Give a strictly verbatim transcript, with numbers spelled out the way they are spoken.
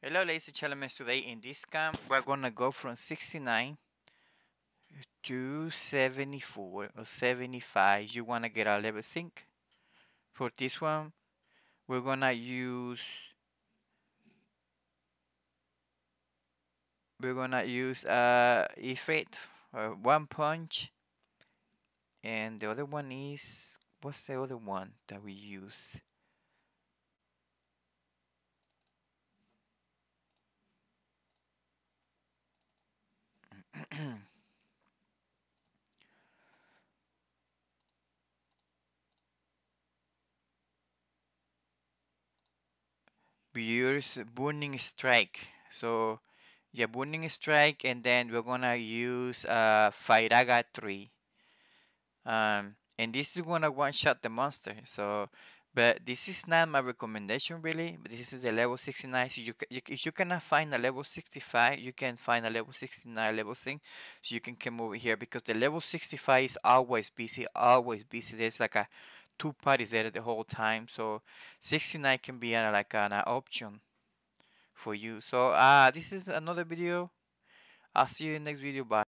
Hello ladies and gentlemen, today in this camp we're gonna go from sixty-nine to seventy-four or seventy-five. You wanna get a level sync. For this one we're gonna use we're gonna use uh Ifrit uh, one punch, and the other one is, what's the other one that we use? We use Burning Strike. So yeah, Burning Strike, and then we're gonna use uh Fairaga three. Um, and this is gonna one shot the monster. So, but this is not my recommendation really. But this is the level sixty-nine. So you, ca- you if you cannot find a level sixty-five, you can find a level sixty-nine level thing. So you can come over here because the level sixty-five is always busy, always busy. There's like a two parties there the whole time. So sixty-nine can be uh, like an uh, option for you. So uh this is another video. I'll see you in the next video. Bye.